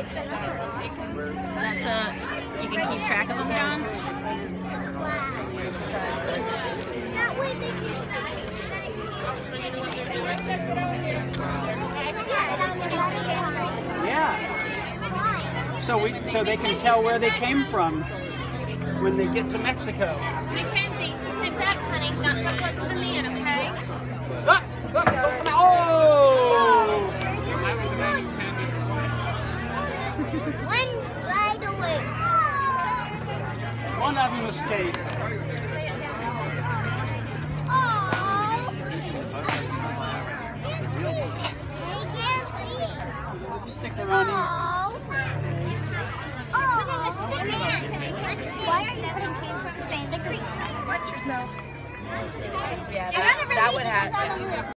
You can keep track of them, John? Yeah. So they can tell where they came from when they get to Mexico. Mackenzie, sit back, honey. Not so close to the man, okay? Oh! One right away. One of them escaped. Stick around him. Why are you putting cane from Santa Cruz? Watch yourself. Yeah, that would have.